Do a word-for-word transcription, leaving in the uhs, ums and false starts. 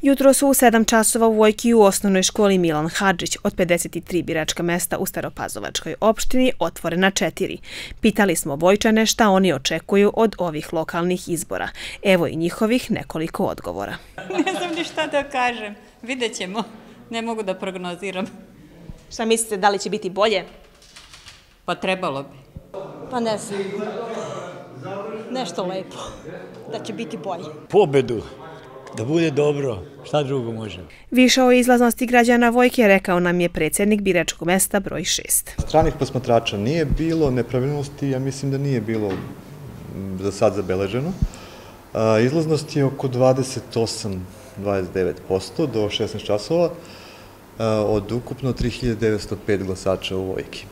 Jutro su u sedam časova u Vojki u osnovnoj školi Milan Hadžić od pedeset tri biračka mesta u Staropazovačkoj opštini otvorena četiri. Pitali smo Vojčane šta oni očekuju od ovih lokalnih izbora. Evo i njihovih nekoliko odgovora. Ne znam ni šta da kažem. Vidjet ćemo. Ne mogu da prognoziram. Šta mislite, da li će biti bolje? Pa trebalo bi. Pa ne znam. Nešto lepo. Da će biti bolje. Pobedu. Da bude dobro, šta drugo može. Više o izlaznosti građana Vojke rekao nam je predsjednik biračkog mesta broj šest. Stranih posmatrača nije bilo, nepravilnosti, ja mislim da nije bilo za sad zabeleženo. Izlaznost je oko dvadeset osam do dvadeset devet posto do šesnaest časova od ukupno tri hiljade devetsto pet glasača u Vojki.